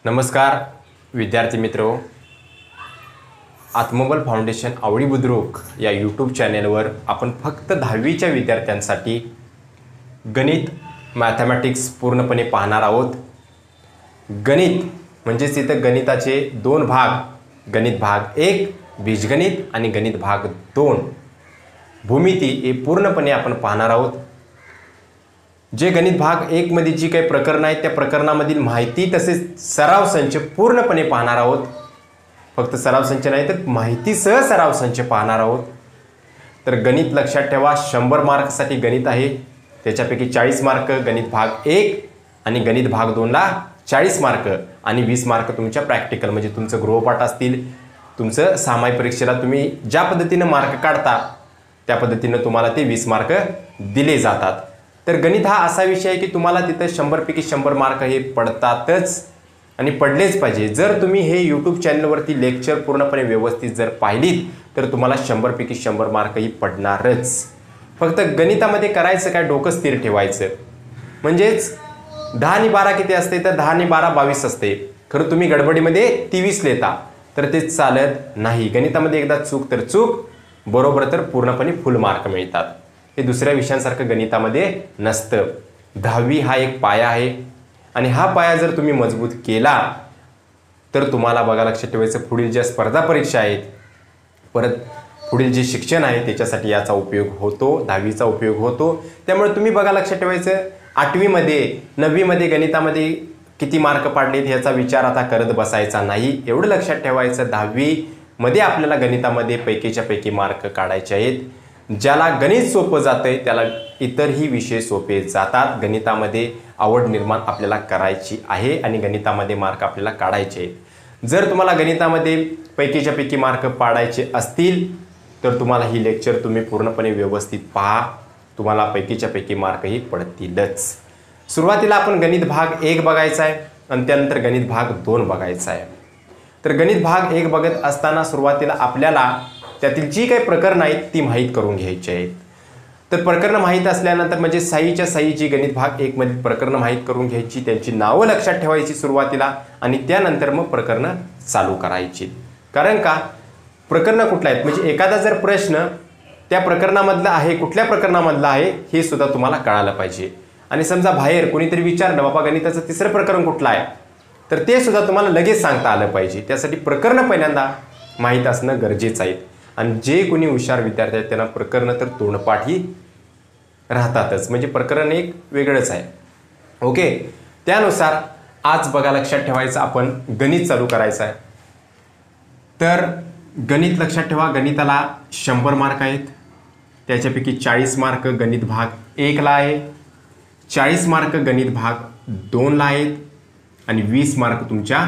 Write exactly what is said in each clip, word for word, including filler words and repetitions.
नमस्कार विद्यार्थी मित्रो, आत्मबल फाउंडेशन आवडी बुद्रुक या यूट्यूब चॅनेलवर आपण फक्त दहावीच्या विद्यार्थ्यांसाठी गणित मॅथमॅटिक्स पूर्णपणे पाहणार आहोत। गणित म्हणजेच इथं गणिताचे दोन भाग, गणित भाग एक बीजगणित आणि गणित भाग दोन भूमिती हे पूर्णपणे आपण पाहणार आहोत। जे गणित भाग एक मध्ये जी काही प्रकरण आहेत त्या प्रकरणामधील माहिती तसेच सराव संच पूर्णपणे पाहणार आहोत। फक्त सराव संच नाही तर माहितीसह सराव संच पाहणार आहोत। तर गणित लक्षात ठेवा, शंभर मार्कसाठी गणित आहे, त्याच्यापैकी चाळीस मार्क गणित भाग एक आणि गणित भाग दोन ला चाळीस मार्क आणि वीस मार्क तुमच्या प्रॅक्टिकल म्हणजे तुमचं गृहपाठ असतील। तुमचं सामायिक परीक्षेला तुम्ही ज्या पद्धतीने मार्क काढता त्या पद्धतीने तुम्हाला ते वीस मार्क दिले जातात। तर गणित हा असा विषय आहे की तुम्हाला तिथे शंभर पैकी शंभर मार्क हे पडतातच आणि पडलेच पाहिजे। जर तुम्ही हे यूट्यूब चॅनलवरती लेक्चर पूर्णपणे व्यवस्थित जर पाहिलीत तर तुम्हाला शंभर पैकी शंभर मार्क ही पडणारच। फक्त गणितामध्ये करायचं काय, डोकं स्थिर ठेवायचं। म्हणजेच दहा आणि बारा किती असते तर दहा आणि बारा बावीस असते, खरं तुम्ही गडबडीमध्ये तेवीस लेता तर ते चालत नाही। गणितामध्ये एकदा चूक तर चूक, बरोबर तर पूर्णपणे फुल मार्क मिळतात। हे दुसऱ्या विषयांसारखं गणितामध्ये नसतं। दहावी हा एक पाया आहे आणि हा पाया जर तुम्ही मजबूत केला तर तुम्हाला बघा लक्षात ठेवायचं पुढील ज्या स्पर्धा परीक्षा आहेत, परत पुढील जे शिक्षण आहे त्याच्यासाठी याचा उपयोग होतो, दहावीचा उपयोग होतो। त्यामुळे तुम्ही बघा लक्षात ठेवायचं आठवीमध्ये नववीमध्ये गणितामध्ये किती मार्क पाडलेत याचा विचार आता करत बसायचा नाही। एवढं लक्षात ठेवायचं दहावीमध्ये आपल्याला गणितामध्ये पैकीच्या पैकी मार्क काढायचे आहेत। ज्याला गणित सोपं जातंय त्याला इतरही विषय सोपे जातात। गणितामध्ये आवड निर्माण आपल्याला करायची आहे आणि गणितामध्ये मार्क आपल्याला काढायचे आहेत। जर तुम्हाला गणितामध्ये पैकीच्या पैकी मार्क पाडायचे असतील तर तुम्हाला ही लेक्चर तुम्ही पूर्णपणे व्यवस्थित पहा, तुम्हाला पैकीच्या पैकी मार्कही पडतीलच। सुरुवातीला आपण गणित भाग एक बघायचा आहे आणि त्यानंतर गणित भाग दोन बघायचा आहे। तर गणित भाग एक बघत असताना सुरुवातीला आपल्याला त्यातील जी काही प्रकरणं आहेत ती माहीत करून घ्यायची आहेत। तर प्रकरणं माहीत असल्यानंतर म्हणजे साईच्या साई जी गणित भाग एक मधील प्रकरणं माहीत करून घ्यायची, त्यांची नावं लक्षात ठेवायची सुरुवातीला आणि त्यानंतर मग प्रकरणं चालू करायची। कारण का प्रकरणं कुठलं आहेत म्हणजे एखादा जर प्रश्न त्या प्रकरणामधला आहे, कुठल्या प्रकरणामधला आहे हे सुद्धा तुम्हाला कळालं पाहिजे। आणि समजा बाहेर कोणीतरी विचारलं बाबा गणिताचं तिसरं प्रकरण कुठलं आहे तर ते सुद्धा तुम्हाला लगेच सांगता आलं पाहिजे। त्यासाठी प्रकरणं पहिल्यांदा माहीत असणं गरजेचं आहे। आणि जे कोणी हुशार विद्यार्थी आहेत त्यांना प्रकरणं तर तोंडपाठी राहतातच, म्हणजे प्रकरण एक वेगळंच आहे। ओके, त्यानुसार आज बघा लक्षात ठेवायचं आपण गणित चालू करायचं आहे। तर गणित लक्षात ठेवा, गणिताला शंभर मार्क आहेत, त्याच्यापैकी चाळीस मार्क गणित भाग एकला आहे, चाळीस मार्क गणित भाग दोनला आहेत आणि वीस मार्क तुमच्या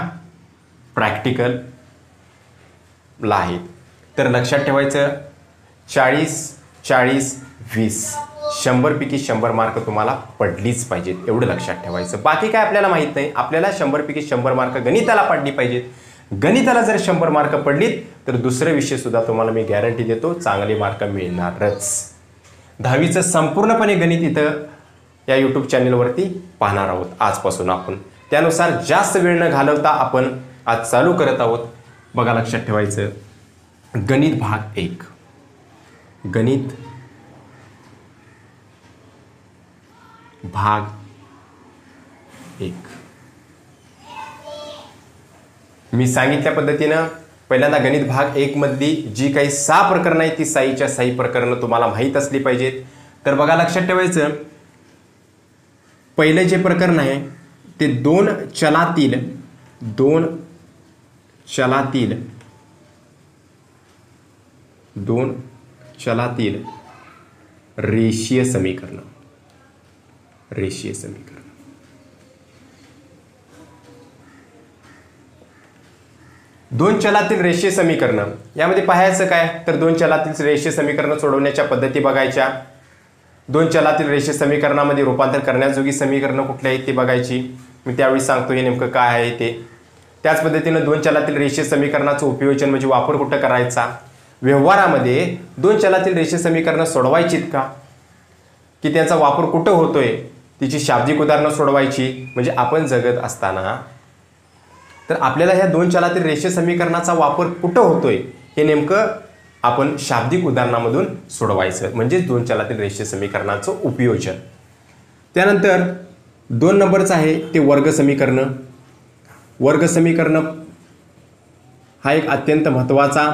प्रॅक्टिकलला आहेत। तर लक्षात ठेवायचं चाळीस चाळीस वीस शंभर पैकी शंभर मार्क तुम्हाला पडलीच पाहिजेत, एवढं लक्षात ठेवायचं। बाकी काय आपल्याला माहित नाही, आपल्याला शंभर पैकी शंभर मार्क गणिताला पडली पाहिजेत। गणिताला जर शंभर मार्क पडलीत तर दुसरे विषय सुद्धा तुम्हाला मी गॅरंटी देतो चांगले मार्क मिळणारच। दहावीचं संपूर्णपणे गणित इथं या यूट्यूब चॅनलवरती पाहणार आहोत आजपासून आपण। त्यानुसार जास्त वेळ न घालवता आपण आज चालू करत आहोत। बघा लक्षात ठेवायचं गणित भाग एक, गणित भाग एक। मी सांगितल्या पद्धतीनं पहिल्यांदा गणित भाग एक मधली जी काही सहा प्रकरणं आहेत ती साईच्या साई प्रकरणं तुम्हाला माहीत असली पाहिजेत। तर बघा लक्षात ठेवायचं पहिलं जे प्रकरण आहे ते दोन चलातील दोन चलातील दोन चलातील रेषीय समीकरण रेषीय समीकरण दोन चलातील रेषीय समीकरण यामध्ये पाहायचं काय तर दोन चलातील रेषीय समीकरण सोडवण्याच्या पद्धती बघायच्या। दोन चलातील रेषीय समीकरणामध्ये रूपांतर करण्याजोगी समीकरणं कुठली आहेत ते बघायची, मी त्यावेळी सांगतो हे नेमकं काय आहे ते। त्याच पद्धतीनं दोन चलातील रेषीय समीकरणाचं उपयोजन म्हणजे वापर कुठं करायचा, व्यवहारामध्ये दोन चलातील रेषीय समीकरणं सोडवायचीत का की त्याचा वापर कुठं होतोय तिची शाब्दिक उदाहरणं सोडवायची। म्हणजे आपण जगत असताना तर आपल्याला ह्या दोन चलातील रेषीय समीकरणाचा वापर कुठं होतोय हे नेमकं आपण शाब्दिक उदाहरणामधून सोडवायचं, म्हणजेच दोन चलातील रेषीय समीकरणाचं उपयोजन. त्यानंतर दोन नंबरचं आहे ते वर्ग समीकरण. वर्ग समीकरण हा एक अत्यंत महत्त्वाचा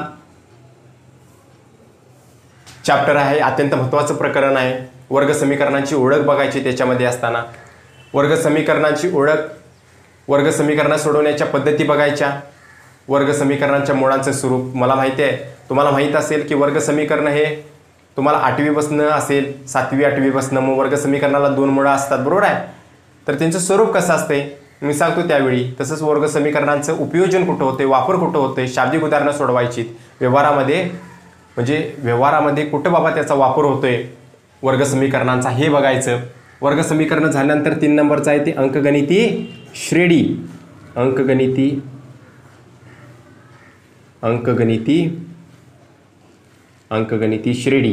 चॅप्टर आहे, अत्यंत महत्त्वाचं प्रकरण आहे. वर्ग समीकरणांची ओळख बघायची त्याच्यामध्ये असताना. वर्ग समीकरणांची ओळख, वर्ग समीकरणं सोडवण्याच्या पद्धती बघायच्या, वर्ग समीकरणांच्या मुळांचं स्वरूप. मला माहिती आहे, तुम्हाला माहीत असेल की वर्ग समीकरण हे तुम्हाला आठवी बसणं असेल, सातवी आठवी बसणं, मग वर्ग समीकरणाला दोन मुळं असतात, बरोबर आहे. तर त्यांचं स्वरूप कसं असते मी सांगतो त्यावेळी. तसंच वर्ग समीकरणांचं उपयोजन कुठं होते, वापर कुठं होते, शाब्दिक उदाहरणं सोडवायची व्यवहारामध्ये, म्हणजे व्यवहारामध्ये कुठं बाबा त्याचा वापर होतोय वर्ग समीकरणांचा हे बघायचं. वर्ग समीकरण झाल्यानंतर तीन नंबरचं आहे ते अंकगणिती श्रेणी. अंकगणिती अंकगणिती अंकगणिती श्रेणी.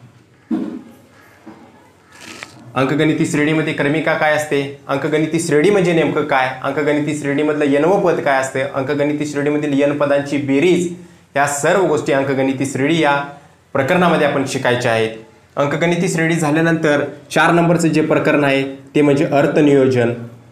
अंकगणिती श्रेणीमध्ये क्रमिका काय असते, अंकगणिती श्रेणी म्हणजे नेमकं काय, अंकगणिती श्रेणीमधलं यनव पद काय असते, अंकगणिती श्रेणीमधील यन पदांची बेरीज, ह्या सर्व गोष्टी अंकगणिती श्रेणी या प्रकरणामध्ये आपण शिकायच्या आहेत. अंकगणिती श्रेणी झाल्यानंतर चार नंबरचं जे प्रकरण आहे ते म्हणजे अर्थनियोजन.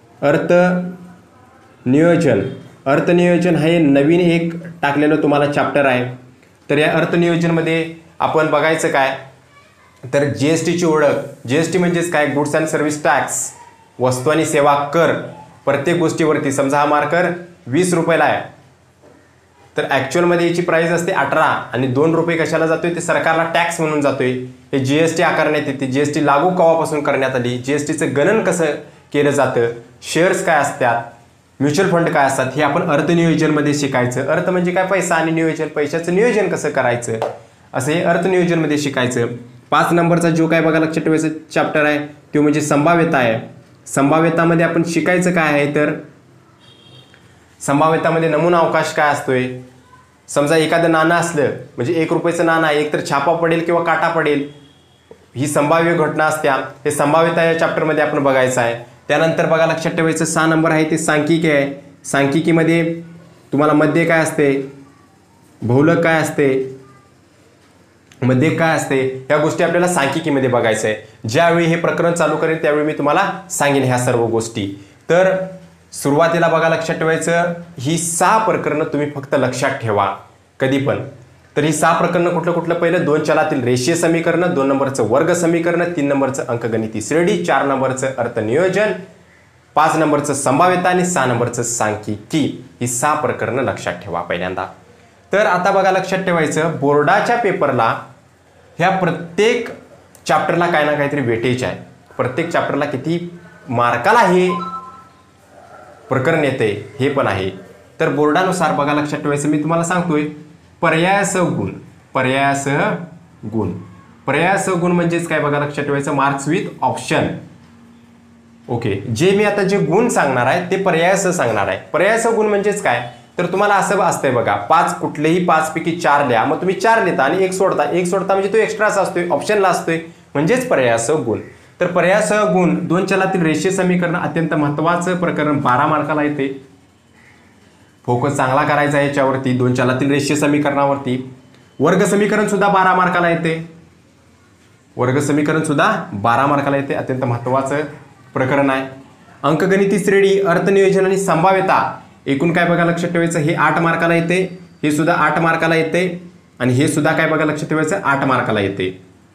अर्थनियोजन अर्थनियोजन हे नवीन एक टाकलेलं तुम्हाला चॅप्टर आहे. तर या अर्थनियोजनमध्ये आपण बघायचं काय, तर जी एस टीची ओळख. जी एस टी म्हणजेच काय, गुड्स अँड सर्व्हिस टॅक्स, वस्तू आणि सेवा कर. प्रत्येक गोष्टीवरती समजा हा मार्कर वीस रुपयाला आहे, तर ॲक्च्युअलमध्ये याची प्राईस असते अठरा आणि दोन रुपये कशाला जातोय, ते सरकारला टॅक्स म्हणून जातोय. हे जी एस टी आकारण्यात येते. जी एस टी लागू केव्हापासून करण्यात आली, जी एस टीचं गणन कसं केलं जातं, शेअर्स काय असतात, म्युच्युअल फंड काय असतात, हे आपण अर्थनियोजनमध्ये शिकायचं. अर्थ म्हणजे काय, पैसा, आणि नियोजन, पैशाचं नियोजन कसं करायचं, असं हे अर्थनियोजनमध्ये शिकायचं. पाच नंबरचा जो काय बघा लक्षात ठेवायचं चॅप्टर आहे तो म्हणजे संभाव्यता आहे. संभाव्यतामध्ये आपण शिकायचं काय आहे, तर संभाव्यतामध्ये नमुना अवकाश काय असतोय. समजा एखादं नाणं असलं, म्हणजे एक रुपयाचं नाणं आहे, एक तर छापा पडेल किंवा काटा पडेल, ही संभाव्य घटना असत्या. हे संभाव्यता या चॅप्टरमध्ये आपण बघायचं आहे. त्यानंतर बघा लक्षात ठेवायचं सहा नंबर आहे ते सांख्यिकी आहे. सांख्यिकीमध्ये तुम्हाला मध्ये काय असते, बहुलक काय असते, मध्ये काय असते, ह्या गोष्टी आपल्याला सांख्यिकीमध्ये बघायचं आहे. ज्यावेळी हे प्रकरण चालू करेल त्यावेळी मी तुम्हाला सांगेन ह्या सर्व गोष्टी. तर सुरुवातीला बघा लक्षात ठेवायचं, ही सहा प्रकरणं तुम्ही फक्त लक्षात ठेवा कधी पण. तर ही सहा प्रकरणं कुठलं कुठलं, पहिलं दोन चलातील रेषीय समीकरण, दोन नंबरचं वर्ग समीकरण, तीन नंबरचं अंकगणिती श्रेणी, चार नंबरचं अर्थनियोजन, पाच नंबरचं संभाव्यता आणि सहा नंबरचं सांख्यिकी. ही सहा प्रकरणं लक्षात ठेवा पहिल्यांदा. तर आता बघा लक्षात ठेवायचं, बोर्डाच्या पेपरला ह्या प्रत्येक चॅप्टरला काय ना काहीतरी वेटेज आहे. प्रत्येक चॅप्टरला किती मार्काला हे प्रकरण येते हे पण आहे. तर बोर्डानुसार बघा लक्षात ठेवायचं, मी तुम्हाला सांगतोय पर्यायासह गुण. पर्यायासह गुण पर्यायासह गुण म्हणजेच काय बघा लक्षात ठेवायचं, मार्क्स विथ ऑप्शन. ओके, जे मी आता जे गुण सांगणार आहे ते पर्यायासह सांगणार आहे. पर्यायासह गुण म्हणजेच काय, तर तुम्हाला असं असतंय बघा, पाच कुठलेही पाच पैकी चार लिहा, मग तुम्ही चार लिहिता आणि एक सोडता. एक सोडता म्हणजे तो एक्स्ट्राचा असतोय, ऑप्शनला असतोय, म्हणजेच पर्यायासह गुण. तर पर्यायासह गुण दोन चलातील रेषीय समीकरण अत्यंत महत्त्वाचं प्रकरण, बारा मार्काला येते. फोकस चांगला करायचा आहे याच्यावरती, दोन चलातील रेषीय समीकरणावरती. वर्ग समीकरण सुद्धा बारा मार्काला येते. वर्ग समीकरण सुद्धा बारा मार्काला येते, अत्यंत महत्त्वाचं प्रकरण आहे. अंकगणिती श्रेणी, अर्थनियोजन आणि संभाव्यता एकूण काय बघा लक्षात ठेवायचं, हे आठ मार्काला येते, हे सुद्धा आठ मार्काला येते, आणि हे सुद्धा काय बघा लक्षात ठेवायचं आठ मार्काला येते.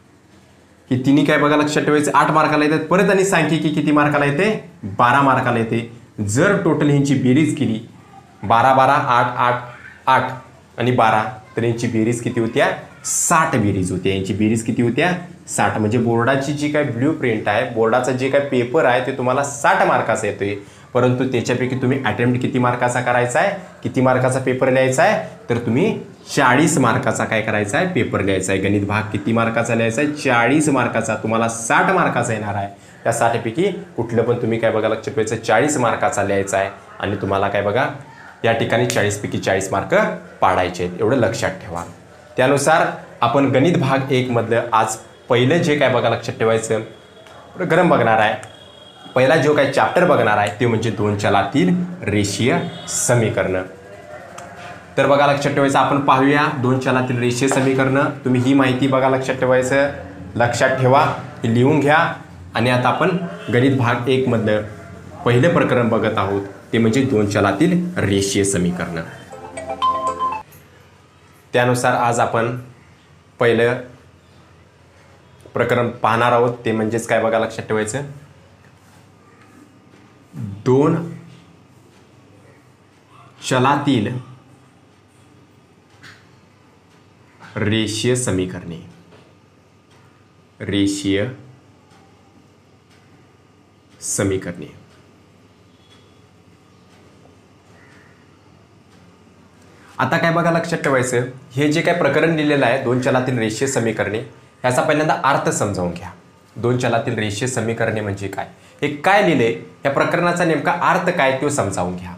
ही तिन्ही काय बघा लक्षात ठेवायचं आठ मार्काला येतात. परत आणि सांख्यिकी किती मार्काला येते, बारा मार्काला येते. जर टोटल ह्यांची बेरीज केली, बारा बारा आठ आठ आठ आणि बारा, तर यांची बेरीज किती होत्या, साठ बेरीज होत्या. यांची बेरीज किती होत्या, साठ. म्हणजे बोर्डाची जी काय ब्ल्यू प्रिंट आहे, बोर्डाचा जे काय पेपर आहे ते तुम्हाला साठ मार्काचा येतोय. परंतु त्याच्यापैकी तुम्ही अटेम्प्ट किती मार्काचा करायचा आहे, किती मार्काचा पेपर लिहायचा आहे, तर तुम्ही चाळीस मार्काचा काय करायचा आहे, पेपर लिहायचा आहे. गणित भाग किती मार्काचा लिहायचा आहे, चाळीस मार्काचा. तुम्हाला साठ मार्काचा येणार आहे. त्या साठपैकी कुठलं पण तुम्ही काय बघा लक्षात ठेवायचं, चाळीस मार्काचा लिहायचा आहे. आणि तुम्हाला काय बघा या ठिकाणी चाळीसपैकी चाळीस मार्क पाडायचे आहेत, एवढं लक्षात ठेवा. त्यानुसार आपण गणित भाग एक मधलं आज पहिलं जे काय बघा लक्षात ठेवायचं प्रकरण बघणार आहे. पहिला जो काही चॅप्टर बघणार आहे ते म्हणजे दोन चलातील रेषीय समीकरण. तर बघा लक्षात ठेवायचं, आपण पाहूया दोन चलातील रेषीय समीकरण. तुम्ही ही माहिती बघा लक्षात ठेवायचं, लक्षात ठेवा, ही लिहून घ्या. आणि आता आपण गणित भाग एक मधलं पहिलं प्रकरण बघत आहोत ते म्हणजे दोन चलातील रेषीय समीकरण. त्यानुसार आज आपण पहिलं प्रकरण पाहणार आहोत ते म्हणजेच काय बघा लक्षात ठेवायचं, दोन चलातील रेषीय समीकरणे. रेषीय समीकरणे आता काय बघा लक्षात ठेवायचं, हे जे काय प्रकरण लिहिलेलं आहे दोन चलातील रेषीय समीकरणे, ह्याचा पहिल्यांदा अर्थ समजावून घ्या. दोन चलातील रेषीय समीकरणे म्हणजे काय, हे काय लिहिले, या प्रकरणाचा नेमका अर्थ काय तो समजावून घ्या.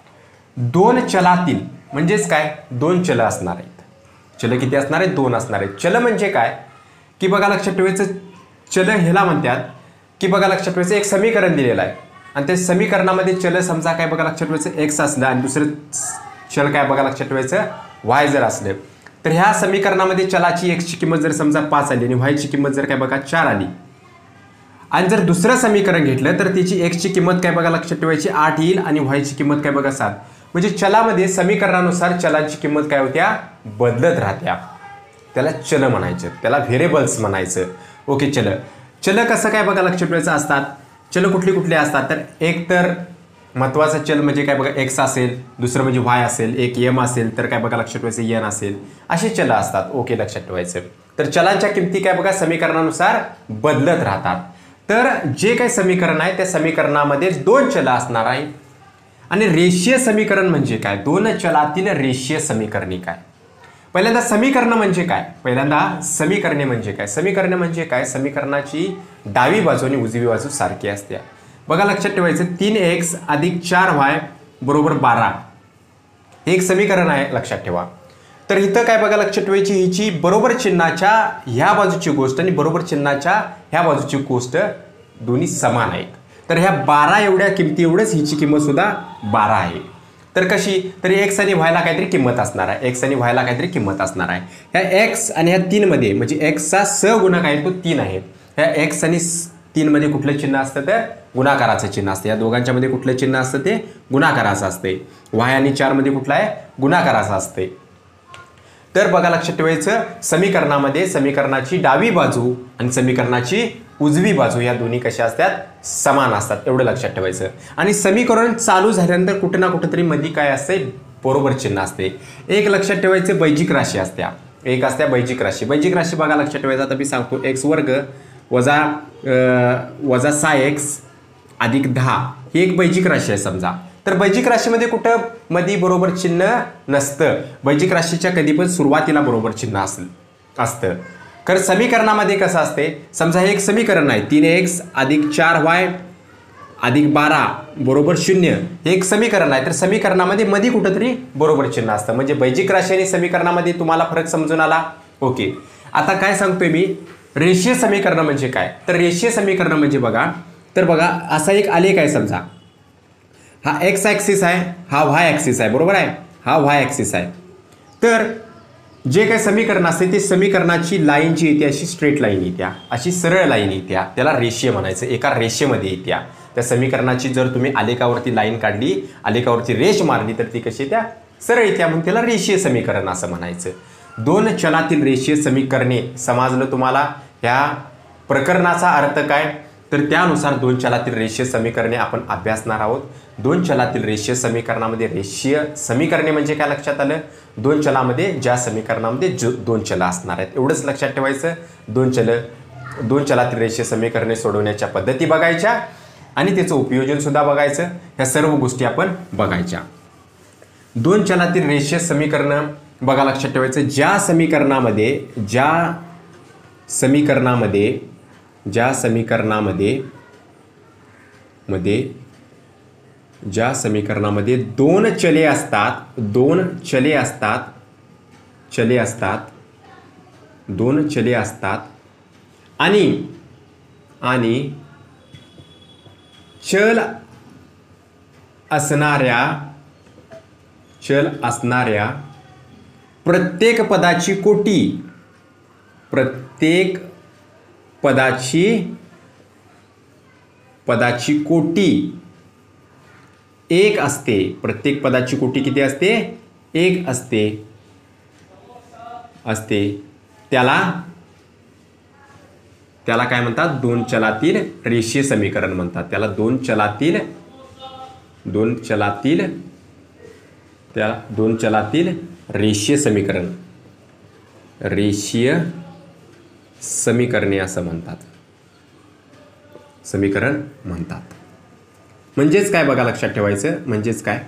दोन चलातील म्हणजेच काय, दोन चल असणार आहेत. चल किती असणार आहेत, दोन असणार आहेत. चल म्हणजे काय की बघा लक्षात ठेवायचं, चल ह्याला म्हणतात की बघा लक्षात ठेवायचं एक समीकरण दिलेलं आहे आणि त्या समीकरणामध्ये चल समजा काय बघा लक्षात ठेवायचं एक्स असलं आणि दुसरं चल काय बघा लक्षात ठेवायचं वाय जर असलं, तर ह्या समीकरणामध्ये चलाची एक्सची किंमत जर समजा पाच आली आणि वायची किंमत जर काय बघा चार आली आणि जर दुसरं समीकरण घेतलं तर त्याची एक्सची किंमत काय बघा लक्षात ठेवायची आठ येईल आणि वायची किंमत काय बघा सात. म्हणजे चलामध्ये समीकरणानुसार चलाची किंमत काय होत्या, बदलत राहत्या. त्याला चल म्हणायचं, त्याला व्हेरिएबल्स म्हणायचं. ओके, चल चल कसं काय बघा लक्षात ठेवायचं असतात. चल कुठली कुठली असतात, तर एक तर महत्त्वाचं चल म्हणजे काय बघा एक्स असेल, दुसरं म्हणजे वाय असेल, एक एम असेल तर काय बघा लक्षात ठेवायचं एन असेल, असे चल असतात. ओके, लक्षात ठेवायचं. तर चलांच्या किमती काय बघा समीकरणानुसार बदलत राहतात. तर जे काही समीकरण आहे त्या समीकरणामध्ये दोन चल असणार आहे. आणि रेषीय समीकरण म्हणजे काय, दोन चलातील रेषीय समीकरणे काय. पहिल्यांदा समीकरण म्हणजे काय, पहिल्यांदा समीकरणे म्हणजे काय. समीकरणे म्हणजे काय, समीकरणाची डावी बाजू आणि उजवी बाजू सारखी असते. बघा लक्षात ठेवायचं, तीन एक्स अधिक चार वाय बरोबर बारा हे एक समीकरण आहे, लक्षात ठेवा. तर इथं काय बघा लक्षात ठेवायची, हिची बरोबर चिन्हाच्या ह्या बाजूची गोष्ट आणि बरोबर चिन्हाच्या ह्या बाजूची गोष्ट दोन्ही समान आहेत. तर ह्या बारा एवढ्या किमती एवढंच हिची किंमत सुद्धा बारा आहे. तर कशी, तर एक्स आणि व्हायला काहीतरी किंमत असणार आहे, एक्स आणि व्हायला काहीतरी किंमत असणार आहे. ह्या एक्स आणि ह्या तीन मध्ये म्हणजे एक्सचा सहगुणक आहे तो तीन आहे. ह्या एक्स आणि तीन मध्ये कुठलं चिन्ह असतं, तर गुणाकाराचं चिन्ह असतं. या दोघांच्या मध्ये कुठलं चिन्ह असतं, ते गुणाकाराचं असते. वाय आणि चार मध्ये कुठलं आहे, गुणाकाराचं असते. तर बघा लक्षात ठेवायचं, समीकरणामध्ये समीकरणाची डावी बाजू आणि समीकरणाची उजवी बाजू या दोन्ही कशा असतात, समान असतात, एवढं लक्षात ठेवायचं. आणि समीकरण चालू झाल्यानंतर कुठं ना कुठेतरी मध्ये काय असते, बरोबर चिन्ह असते. एक लक्षात ठेवायचं, बैजिक राशी असत्या, एक असत्या बैजिक राशी. बैजिक राशी बघा लक्षात ठेवायचं, आता मी सांगतो एक्स वर्ग वजा वजा सहा एक्स अधिक दहा ही एक बैजिक राशी आहे समजा. तर बैजिक राशीमध्ये कुठं मध्ये बरोबर चिन्ह नसतं, बैजिक राशीच्या कधी पण सुरुवातीला बरोबर चिन्ह असेल असतं. खरं समीकरणामध्ये कसं असते, समजा हे एक समीकरण आहे, तीन एक्स अधिक चार वाय अधिक बारा बरोबर शून्य हे एक समीकरण आहे. तर समीकरणामध्ये मध्ये कुठंतरी बरोबर चिन्ह असतं, म्हणजे बैजिक राशी आणि समीकरणामध्ये तुम्हाला फरक समजून आला. ओके, आता काय सांगतोय मी, रेषीय समीकरण म्हणजे काय. तर रेषीय समीकरण म्हणजे बघा, तर बघा असा एक आलेख आहे समजा, हा एक्स ॲक्सिस आहे, हा वाय ॲक्सिस आहे, बरोबर आहे, हा वाय ॲक्सिस आहे. तर जे काही समीकरण असते ते समीकरणाची लाईन जी येते अशी स्ट्रेट लाईन येत्या, अशी सरळ लाईन येत्या, त्याला रेषीय म्हणायचं, एका रेषेमध्ये येत्या. त्या समीकरणाची जर तुम्ही आलेखावरती लाईन काढली, आलेखावरती रेष मारली तर ती कशी येत्या, सरळ येत्या, म्हणून त्याला रेषीय समीकरण असं म्हणायचं. दोन चलातील रेषीय समीकरणे समजलं तुम्हाला. ह्या प्रकरणाचा अर्थ काय, तर त्यानुसार दोन चलातील रेषीय समीकरणे आपण अभ्यासणार आहोत. दोन चलातील रेषीय समीकरणामध्ये रेषीय समीकरणे म्हणजे काय लक्षात आलं, दोन चलामध्ये ज्या समीकरणामध्ये जो दोन चल असणार आहेत, एवढंच लक्षात ठेवायचं. दोन चल दोन चलातील रेषीय समीकरणे सोडवण्याच्या पद्धती बघायच्या आणि त्याचं उपयोजन सुद्धा बघायचं. ह्या सर्व गोष्टी आपण बघायच्या. दोन चलातील रेषीय समीकरण बघा लक्षात ठेवायचं, ज्या समीकरणामध्ये ज्या समीकरणामध्ये ज्या समीकरणामध्ये मध्ये ज्या समीकरणामध्ये दोन चले असतात, दोन चले असतात चले असतात दोन चले असतात आणि आणि चल असणाऱ्या चल असणाऱ्या प्रत्येक पदाची कोटी प्रत्येक पदाची पदाची कोटी एक असते. प्रत्येक पदाची कोटी किती असते? एक असते असते त्याला त्याला काय म्हणतात? दोन चलातील रेषीय समीकरण म्हणतात. त्याला दोन चलातील दोन चलातील त्या दोन चलातील रेषीय समीकरण रेषीय समीकरणे असं म्हणतात. समीकरण म्हणतात. म्हणजेच काय बघा लक्षात ठेवायचं. म्हणजेच काय?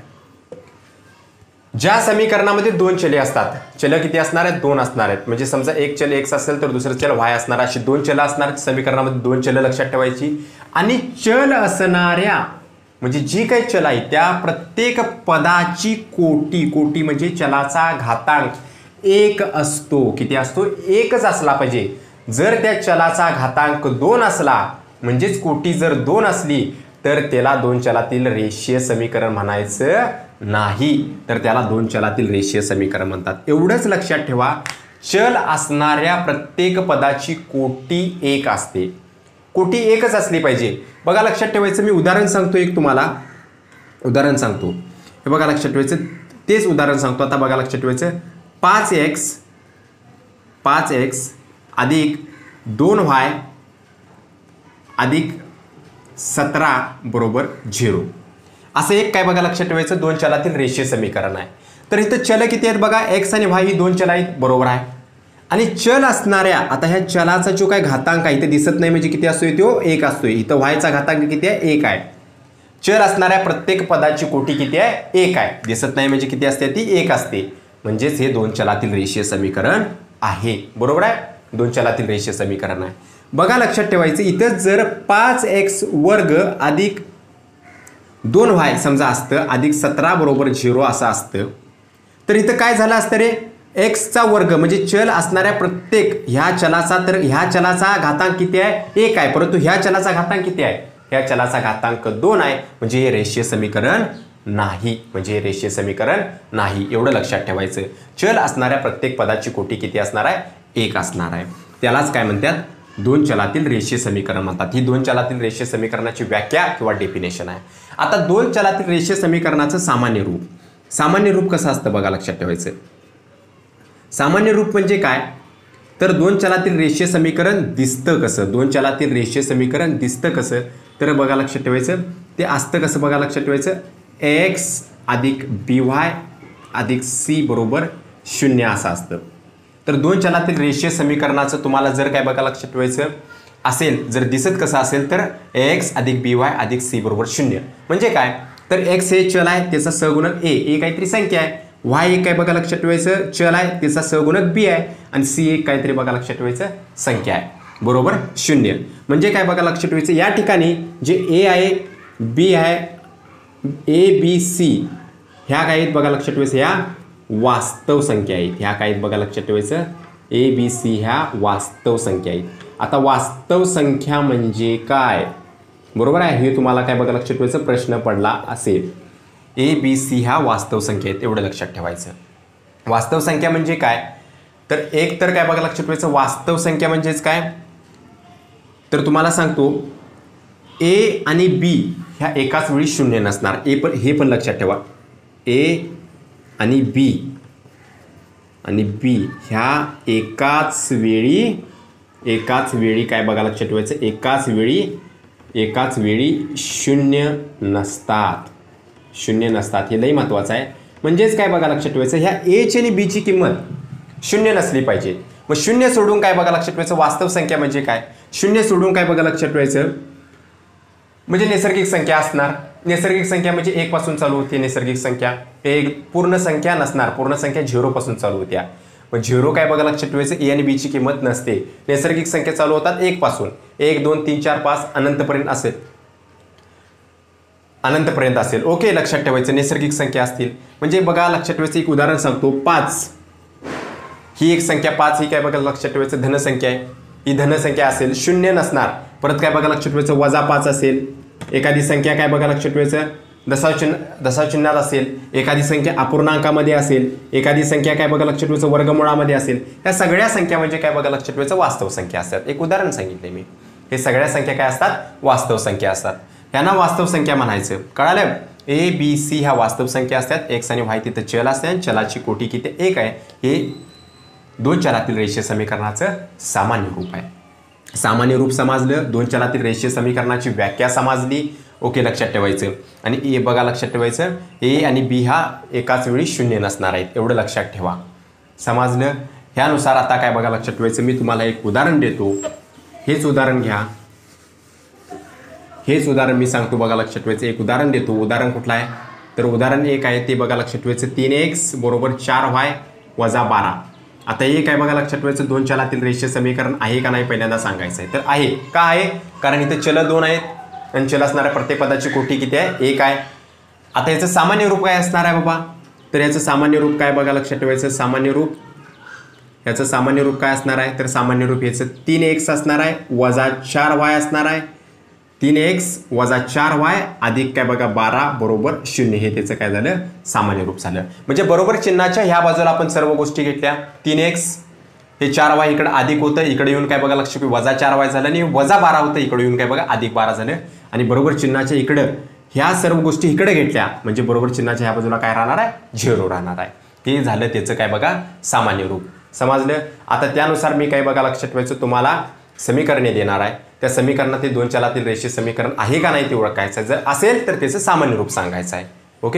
ज्या समीकरणामध्ये दोन चले असतात, चल किती असणार आहेत? दोन असणार आहेत. म्हणजे समजा एक चल एक्स असेल तर दुसरं चल वाय असणार, अशी दोन चल असणार समीकरणामध्ये. दोन चल लक्षात ठेवायची. आणि चल असणाऱ्या म्हणजे जी काही चल आहे त्या प्रत्येक पदाची कोटी कोटी म्हणजे चलाचा घातांक एक असतो. किती असतो? एकच असला पाहिजे. जर त्या चलाचा घातांक दोन असला म्हणजेच कोटी जर दोन असली तर त्याला दोन चलातील रेषीय समीकरण म्हणायचं नाही, तर त्याला दोन चलातील रेषीय समीकरण म्हणतात. एवढंच लक्षात ठेवा. चल असणाऱ्या प्रत्येक पदाची कोटी एक असते. कोटी एकच असली पाहिजे. बघा लक्षात ठेवायचं. मी उदाहरण सांगतो एक तुम्हाला. उदाहरण सांगतो हे बघा लक्षात ठेवायचं. तेच उदाहरण सांगतो आता. बघा लक्षात ठेवायचं. पाच एक्स पाच एक्स अधिक दोन वाय अधिक सतरा बरोबर झिरो असं एक काय बघा लक्षात ठेवायचं दोन चलातील रेषीय समीकरण आहे. तर इथं चल किती आहेत बघा? एक्स आणि वाय ही दोन चल आहेत. बरोबर आहे. आणि चल असणाऱ्या आता ह्या चलाचा जो काय घातांक आहे इथे दिसत नाही म्हणजे किती असतोय? तो एक असतोय. इथं वायचा घातांक किती आहे? एक आहे. चल असणाऱ्या प्रत्येक पदाची कोटी किती आहे? एक आहे. दिसत नाही म्हणजे किती असते? ती एक असते. म्हणजेच हे दोन चलातील रेषीय समीकरण आहे. बरोबर आहे. दोन चलातील रेषीय समीकरण आहे. बघा लक्षात ठेवायचं. इथं जर पाच एक्स वर्ग अधिक दोन वाय समजा असतं अधिक सतरा बरोबर झिरो असं असतं तर इथं काय झालं असतं रे? एक्सचा वर्ग म्हणजे चल असणाऱ्या प्रत्येक ह्या चलाचा तर ह्या चलाचा घातांक किती आहे? एक आहे. परंतु ह्या चलाचा घातांक किती आहे? ह्या चलाचा घातांक दोन आहे. म्हणजे हे रेषीय समीकरण नाही. म्हणजे हे रेषीय समीकरण नाही. एवढं लक्षात ठेवायचं. चल असणाऱ्या प्रत्येक पदाची कोटी किती असणार आहे? एक असणार आहे. त्यालाच काय म्हणतात? दोन चलातील रेषीय समीकरण म्हणतात. ही दोन चलातील रेषीय समीकरणाची व्याख्या किंवा डेफिनेशन आहे. आता दोन चलातील रेषीय समीकरणाचं सामान्य रूप. सामान्य रूप कसं असतं बघा लक्षात ठेवायचं. सामान्य रूप म्हणजे काय? तर दोन चलातील रेषीय समीकरण दिसतं कसं? दोन चलातील रेषीय समीकरण दिसतं कसं? तर बघा लक्षात ठेवायचं. ते असतं कसं बघा लक्षात ठेवायचं. एक्स अधिक बी वाय अधिक सी बरोबर शून्य असं असतं. तर दोन चलातील रेषीय समीकरणाचं तुम्हाला जर काय बघा लक्षात ठेवायचं असेल जर दिसत कसं असेल तर एक्स अधिक बी वाय अधिक सी बरोबर शून्य म्हणजे काय? तर एक्स हे चल आहे त्याचा सहगुणक ए ए काहीतरी संख्या आहे. वाय एक काय बघा लक्षात ठेवायचं चल आहे त्याचा सहगुणक बी आहे आणि सी एक काहीतरी बघा लक्षात ठेवायचं संख्या आहे. बरोबर शून्य म्हणजे काय बघा लक्षात ठेवायचं. या ठिकाणी जे ए आहे बी आहे ए बी सी ह्या काय आहेत बघा लक्षात ठेवायचं ह्या वास्तव संख्या आहेत. ह्या काय बघा लक्षात ठेवायचं. ए बी सी ह्या वास्तव संख्या आहेत. आता वास्तव संख्या म्हणजे काय? बरोबर आहे. हे तुम्हाला काय बघा लक्षात ठेवायचं प्रश्न पडला असेल. ए बी सी ह्या वास्तव संख्या आहेत एवढं लक्षात ठेवायचं. वास्तव संख्या म्हणजे काय? तर एक तर काय बघा लक्षात ठेवायचं वास्तव संख्या म्हणजेच काय? तर तुम्हाला सांगतो ए आणि बी ह्या एकाच वेळी शून्य नसणार. ए पण हे पण लक्षात ठेवा. ए आणि बी आणि बी ह्या एकाच वेळी एकाच वेळी काय बघा लक्षात ठेवायचं एकाच वेळी एकाच वेळी शून्य नसतात. शून्य नसतात हे लई महत्त्वाचं आहे. म्हणजेच काय बघा लक्षात ठेवायचं ह्या एच आणि बीची किंमत शून्य नसली पाहिजे. मग शून्य सोडून काय बघा लक्षात ठेवायचं वास्तव संख्या म्हणजे काय? शून्य सोडून काय बघा लक्षात ठेवायचं म्हणजे नैसर्गिक संख्या असणार. नैसर्गिक संख्या म्हणजे एक पासून चालू होते. नैसर्गिक संख्या एक पूर्ण संख्या नसणार. पूर्ण संख्या झिरो पासून चालू होत्या. मग झिरो काय बघा लक्षात ठेवायचं ए आणि बीची किंमत नसते. नैसर्गिक संख्या चालू होतात एक पासून एक दोन तीन चार पाच अनंतपर्यंत असेल अनंतपर्यंत असेल. ओके लक्षात ठेवायचं नैसर्गिक संख्या असतील. म्हणजे बघा लक्षात ठेवायचं एक उदाहरण सांगतो. पाच ही एक संख्या पाच ही काय बघा लक्षात ठेवायचं धनसंख्या आहे. ही धनसंख्या असेल शून्य नसणार. परत काय बघा लक्षात ठेवायचं वजा पाच असेल एखादी संख्या काय बघा लक्षात ठेवायचं दशांश चिन्ह दशांश चिन्हात असेल, एखादी संख्या अपूर्णांकामध्ये असेल, एखादी संख्या काय बघा लक्षात ठेवायचं वर्गमुळामध्ये असेल, या सगळ्या संख्या म्हणजे काय बघा लक्षात ठेवायचं वास्तव संख्या असतात. एक उदाहरण सांगितले मी, हे सगळ्या संख्या काय असतात वास्तव संख्या असतात. यांना वास्तव संख्या म्हणायचं. कळालं? ए बी सी ह्या वास्तव संख्या असतात. एक्स आणि वाय तिथं चल असते आणि चलाची कोटी किती एक आहे. हे दोन चलातील रेषीय समीकरणाचं सामान्य रूप आहे. सामान्य रूप समजलं, दोन चलातील रेषीय समीकरणाची व्याख्या समजली. ओके, लक्षात ठेवायचं. आणि ए बघा लक्षात ठेवायचं ए आणि बी हा एकाच वेळी शून्य नसणार आहेत, एवढं लक्षात ठेवा. समजलं? ह्यानुसार आता काय बघा लक्षात ठेवायचं, मी तुम्हाला एक उदाहरण देतो. हेच उदाहरण घ्या, हेच उदाहरण मी सांगतो बघा लक्षात ठेवायचं. एक उदाहरण देतो. उदाहरण कुठलं आहे तर उदाहरण एक आहे ते बघा लक्षात ठेवायचं. तीन एक्स बरोबर चार वाय वजा बारा. आता हे काय बघा लक्षात ठेवायचं, दोन चलातील रेषीय समीकरण आहे का नाही पहिल्यांदा सांगायचं आहे. तर आहे का आहे, कारण इथे चल दोन आहेत आणि चल असणाऱ्या प्रत्येक पदाची कोटी किती आहे एक आहे. आता याचं सामान्य रूप काय असणार आहे बाबा, तर याचं सामान्य रूप काय बघा लक्षात ठेवायचं. सामान्य रूप याचं सामान्य रूप काय असणार आहे तर सामान्य रूप याचं तीन एक्स असणार आहे वजा चार वाय असणार आहे. तीन एक्स वजा चार वाय अधिक काय बघा बारा बरोबर शून्य, हे त्याचं काय झालं सामान्य रूप झालं. म्हणजे बरोबर चिन्हाच्या ह्या बाजूला आपण सर्व गोष्टी घेतल्या. तीन एक्स हे चार वाय इकडे अधिक होतं, इकडे येऊन काय बघा लक्षात वजा चार वाय झालं आणि वजा बारा होतं, इकडे येऊन काय बघा अधिक बारा झालं. आणि बरोबर चिन्हाच्या इकडं ह्या सर्व गोष्टी इकडे घेतल्या म्हणजे बरोबर चिन्हाच्या ह्या बाजूला काय राहणार आहे झिरो राहणार आहे. ते झालं त्याचं काय बघा सामान्य रूप. समजलं? आता त्यानुसार मी काय बघा लक्षात ठेवायचं तुम्हाला समीकरणे देणार आहे. त्या समीकरणात ते दोन चलातील रेषीय समीकरण आहे का नाही ते ओळखायचं. जर असेल तर त्याचं सामान्य रूप सांगायचं आहे. ओके,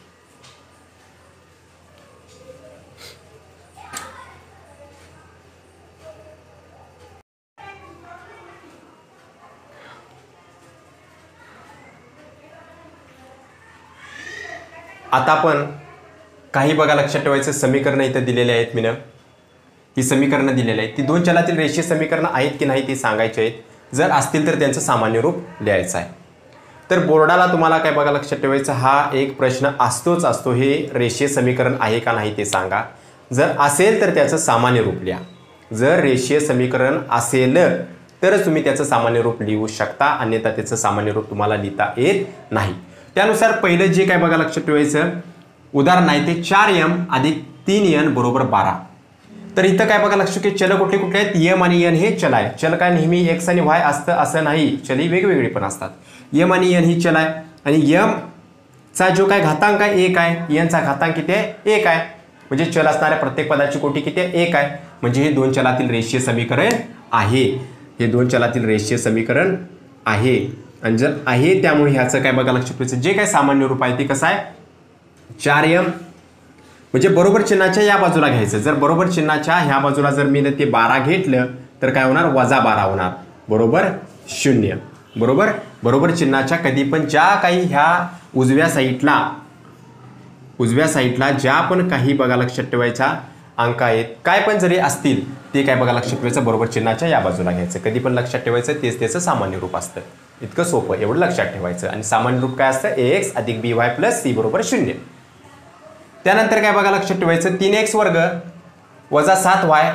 आता आपण काही बघा लक्षात ठेवायचं समीकरणं इथं दिलेले आहेत. मी ही समीकरणं दिलेली आहेत ती दोन चलातील रेषीय समीकरणं आहेत की नाही ते सांगायचे आहेत. जर असतील तर त्यांचं सामान्य रूप लिहायचं आहे. तर बोर्डाला तुम्हाला काय बघा लक्षात ठेवायचं हा एक प्रश्न असतोच असतो, हे रेषीय समीकरण आहे का नाही ते सांगा. जर असेल तर त्याचं सामान्य रूप लिहा. जर रेषीय समीकरण असेल तरच तुम्ही त्याचं सामान्य रूप लिहू शकता, अन्यथा त्याचं सामान्य रूप तुम्हाला लिहिता येत नाही. त्यानुसार पहिलं जे काय बघा लक्षात ठेवायचं उदाहरण आहे ते चार एम अधिक तीन एन बरोबर बारा. तर इथं काय बघा लक्षात की चल कुठले कुठले आहेत एम आणि एन हे चल आहे. चल काय नेहमी एक्स आणि वाय असतं असं नाही, चल ही वेगवेगळी पण असतात. एम आणि एन ही चल आहे आणि एम चा जो काय घातांक आहे एक आहे, एन चा घातांक किती आहे एक आहे. म्हणजे चल असणाऱ्या प्रत्येक पदाची कोटी किती आहे एक आहे. म्हणजे हे दोन चलातील रेषीय समीकरण आहे. हे दोन चलातील रेषीय समीकरण आहे आणि जर आहे त्यामुळे ह्याचं काय बघा लक्षात ठेवायचं जे काय सामान्य रूप आहे ते कसं आहे चार एम म्हणजे बरोबर चिन्हाच्या या बाजूला घ्यायचं. जर बरोबर चिन्हाच्या ह्या बाजूला जर मी ते बारा घेतलं तर काय होणार वजा बारा होणार बरोबर शून्य. बरोबर बरोबर चिन्हाच्या कधी पण ज्या काही ह्या उजव्या साईडला उजव्या साईडला ज्या पण काही बघा लक्षात ठेवायच्या अंक आहेत काय पण जरी असतील ते काय बघा लक्षात ठेवायचं बरोबर चिन्हाच्या या बाजूला घ्यायचं. कधी पण लक्षात ठेवायचं तेच त्याचं सामान्य रूप असतं. इतकं सोपं एवढं लक्षात ठेवायचं. आणि सामान्य रूप काय असतं ए एक्स अधिक बी वाय प्लस सी बरोबर शून्य. त्यानंतर काय बघा लक्षात ठेवायचं तीन एक्स वर्ग वजा सात वाय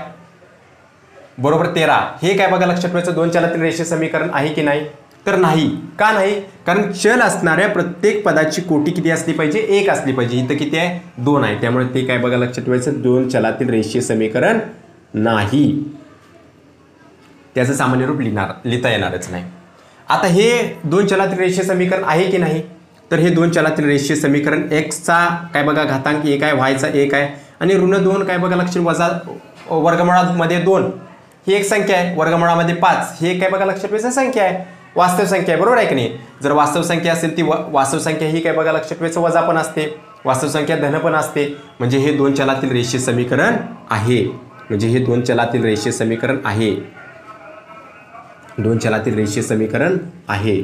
बरोबर तेरा. हे काय बघा लक्षात ठेवायचं दोन चलातील रेषीय समीकरण आहे की नाही तर नाही. का नाही, कारण चल असणाऱ्या प्रत्येक पदाची कोटी किती असली पाहिजे एक असली पाहिजे. इथं किती आहे दोन आहे, त्यामुळे ते काय बघा लक्षात ठेवायचं दोन चलातील रेषीय समीकरण नाही. त्याचं सामान्य रूप लिहिणार लिहिता येणारच नाही. आता हे दोन चलातील रेषीय समीकरण आहे की नाही तर हे दोन चलातील रेषीय समीकरण एक्सचा काय बघा घातांक एक आहे वायचा एक आहे आणि ऋण दोन काय बघा लक्षात वजा वर्गमुळामध्ये दोन ही एक संख्या आहे, वर्गमुळामध्ये पाच ही काय बघा लक्षात ठेवायचं संख्या आहे, वास्तव संख्या आहे. बरोबर आहे की नाही. जर वास्तव संख्या असेल ती वास्तव संख्या ही काय बघा लक्षात ठेवायचं वजा पण असते, वास्तव संख्या धन पण असते. म्हणजे हे दोन चलातील रेषीय समीकरण आहे. म्हणजे हे दोन चलातील रेषीय समीकरण आहे. दोन चलातील रेषीय समीकरण आहे.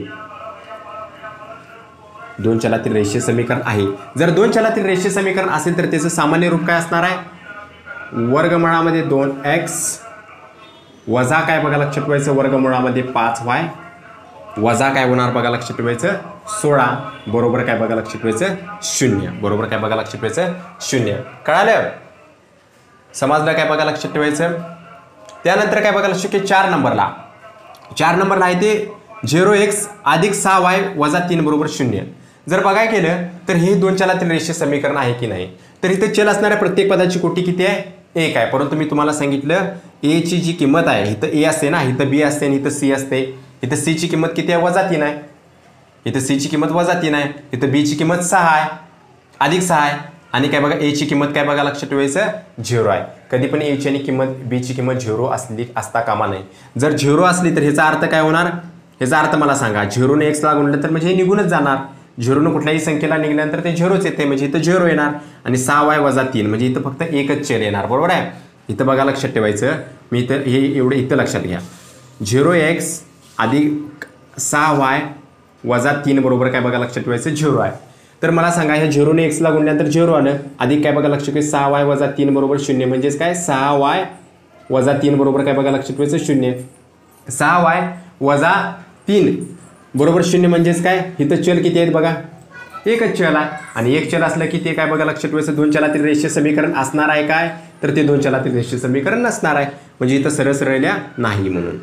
दोन चलातील रेषीय समीकरण आहे. जर दोन चलातील रेषीय समीकरण असेल तर त्याचं सामान्य रूप काय असणार आहे वर्गमुळामध्ये दोन एक्स वजा काय बघा लक्षात ठेवायचं वर्गमुळामध्ये पाच वाय वजा काय होणार बघा लक्षात ठेवायचं सोळा बरोबर काय बघा लक्षात ठेवायचं शून्य. बरोबर काय बघा लक्षात ठेवायचं शून्य. कळालं समजलं काय बघा लक्षात ठेवायचं. त्यानंतर काय बघा लक्षात की चार नंबरला चार नंबरला आहे ते झिरो एक्स अधिक सहा वाय वजा तीन बरोबर शून्य. जर बघायला गेलं तर हे दोन चलातील रेषीय समीकरण आहे की नाही. तर इथे चल असणाऱ्या प्रत्येक पदाची कोटी किती आहे, एक आहे. परंतु मी तुम्हाला सांगितलं ए ची जी किंमत आहे, इथं ए असते ना, इथं बी असते आणि इथं सी असते. इथं सी ची किंमत किती आहे, वजा तीन आहे. इथं सी ची किंमत वजा तीन आहे. इथं बी ची किंमत सहा आहे अधिक सहा आहे. आणि काय बघा ए ची किंमत काय बघा लक्षात ठेवायचं झिरो आहे. कधी पण ए ची आणि किंमत बी ची किंमत झिरो असली असता कामा नाही. जर झिरो असली तर ह्याचा अर्थ काय होणार, ह्याचा अर्थ मला सांगा. झिरोने एक्स ला गुणलं तर म्हणजे हे निघूनच जाणार. झिरोनं कुठल्याही संख्येला निघल्यानंतर ते झिरोच येते, म्हणजे इथं झिरो येणार. आणि सहा वाय वजा तीन म्हणजे इथं फक्त एकच चल येणार. बरोबर आहे. इथं बघा लक्षात ठेवायचं, मी इथं हे एवढं इथं लक्षात घ्या. झिरो एक्स अधिक सहा वाय वजा तीन बरोबर काय बघा लक्षात ठेवायचं झिरो आहे. तर मला सांगा ह्या झिरोने एक्सला गुणल्यानंतर झिरो आलं अधिक काय बघा लक्षात ठेवायचं सहा वाय वजा तीन बरोबर शून्य. म्हणजेच काय सहा वाय वजा तीन बरोबर काय बघा लक्षात ठेवायचं शून्य. सहा वाय वजा तीन बरोबर शून्य म्हणजेच काय, इथं चल किती आहेत बघा, एकच चल आहे. आणि एक चल असलं की ते काय बघा लक्षात ठेवायचं दोन चलातील रेषीय समीकरण असणार आहे काय, तर ते दोन चलातील रेषीय समीकरण नसणार आहे. म्हणजे इथं सरळ सरळल्या नाही म्हणून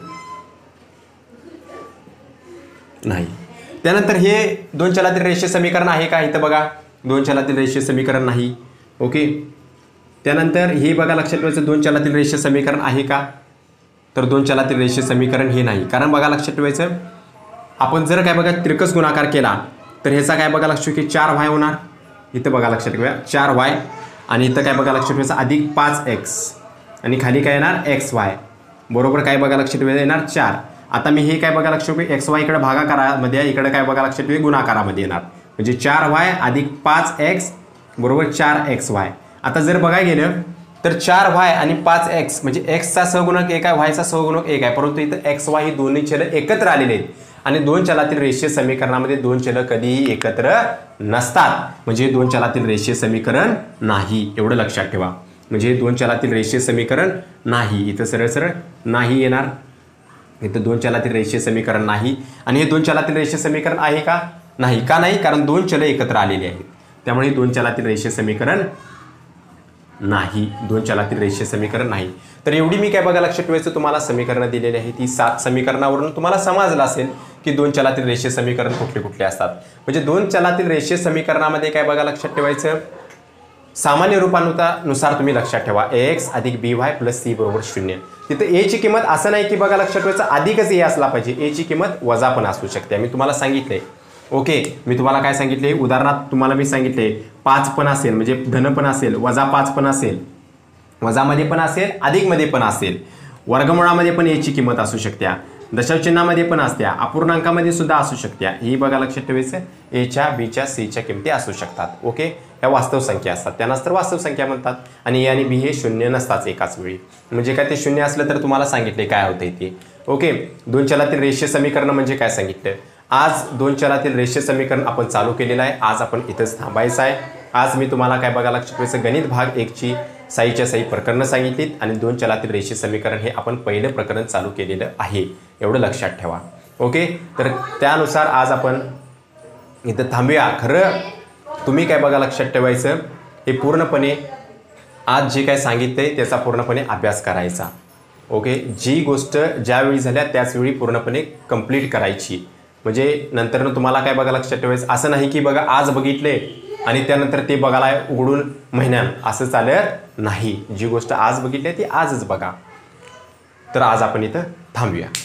नाही. त्यानंतर हे दोन चलातील रेषीय समीकरण आहे का, इथं बघा दोन चलातील रेषीय समीकरण नाही. ओके. त्यानंतर हे बघा लक्षात ठेवायचं दोन चलातील रेषीय समीकरण आहे का, तर दोन चलातील रेषीय समीकरण हे नाही. कारण बघा लक्षात ठेवायचं आपण जर काय बघा तिरकस गुणाकार केला तर ह्याचा काय बघा लक्षात की चार वाय होणार. इथं बघा लक्षात ठेवा चार वाय आणि इथं काय बघा लक्षात ठेवायचं अधिक पाच एक्स आणि खाली काय येणार एक्स वाय बरोबर काय बघा लक्षात ठेवायचं येणार चार. आता मी हे काय बघा लक्षात ठेवा एक्स वाय इकडे भागाकारामध्ये आहे, इकडे काय बघा लक्षात ठेवा गुणाकारामध्ये येणार. म्हणजे चार वाय अधिक पाच एक्स बरोबर चार एक्स वाय. आता जर बघायला गेलं तर चार वाय आणि पाच एक्स म्हणजे एक्सचा सहगुणक एक आहे, वायचा सहगुणक एक आहे. परंतु इथं एक्स वाय ही दोन्ही चल एकत्र आलेले आहेत. आणि दोन चलातील रेषीय समीकरणामध्ये दोन चल कधीही एकत्र नसतात. म्हणजे दोन चलातील रेषीय समीकरण नाही, एवढं लक्षात ठेवा. म्हणजे दोन चलातील रेषीय समीकरण नाही, इथं सरळ सरळ नाही येणार. इथं दोन चलातील रेषीय समीकरण नाही. आणि हे दोन चलातील रेषीय समीकरण आहे का, नाही. का नाही, कारण दोन चल एकत्र आलेली आहेत. त्यामुळे दोन चलातील रेषीय समीकरण नाही, दोन चलातील रेषीय समीकरण नाही. तर एवढी मी काय बघा लक्षात ठेवायचं तुम्हाला समीकरणं दिलेली आहे. ती सात समीकरणावरून तुम्हाला समजलं असेल की दोन चलातील रेषीय समीकरण कुठले कुठले असतात. म्हणजे दोन चलातील रेषीय समीकरणामध्ये काय बघा लक्षात ठेवायचं सामान्य रूपानुसार तुम्ही लक्षात ठेवा एक्स अधिक बी वाय प्लस सी बरोबर शून्य. तिथं ए ची किंमत असं नाही की बघा लक्षात ठेवायचं अधिकच ए असला पाहिजे, ए ची किंमत वजा पण असू शकते. मी तुम्हाला सांगितलंय. ओके. मी तुम्हाला काय सांगितले उदाहरणात तुम्हाला मी सांगितले पाच पण असेल म्हणजे धन पण असेल, वजा पाच पण असेल, वजामध्ये पण असेल, अधिकमध्ये पण असेल, वर्गमुळामध्ये पण ए ची किंमत असू शकते, दशमचिन्हामध्ये पण असत्या, अपूर्णांकामध्ये सुद्धा असू शकत्या. ही बघा लक्षात ठेवायचं एच्या बीच्या सीच्या किमती असू शकतात. ओके. ह्या वास्तव संख्या असतात, त्यांनाच तर वास्तव संख्या म्हणतात. आणि ए आणि बी हे शून्य नसतात एकाच वेळी. म्हणजे काय ते शून्य असलं तर तुम्हाला सांगितले काय होते ते. ओके. दोन चलातील रेषीय समीकरण म्हणजे काय सांगितलं. आज दोन चलातील रेषीय समीकरण आपण चालू केलेलं आहे. आज आपण इथंच थांबायचं आहे. आज मी तुम्हाला काय बघा लक्षात ठेवायचं गणित भाग एकची साईच्या साई प्रकरणं सांगितलीत आणि दोन चलातील रेषीय समीकरण हे आपण पहिलं प्रकरण चालू केलेलं आहे, एवढं लक्षात ठेवा. ओके. तर त्यानुसार आज आपण इथं थांबूया. खरं तुम्ही काय बघा लक्षात ठेवायचं हे पूर्णपणे आज जे काय सांगितलंय त्याचा पूर्णपणे अभ्यास करायचा. ओके. जी गोष्ट ज्यावेळी झाल्या त्याचवेळी पूर्णपणे कंप्लीट करायची. म्हणजे नंतर तुम्हाला काय बघा लक्षात ठेवायचं असं नाही की बघा आज बघितले आणि त्यानंतर ते बघायला उघडून महिन्यात असं चालत नाही. जी गोष्ट आज बघितली ती आजच बघा. तर आज आपण इथं थांबूया.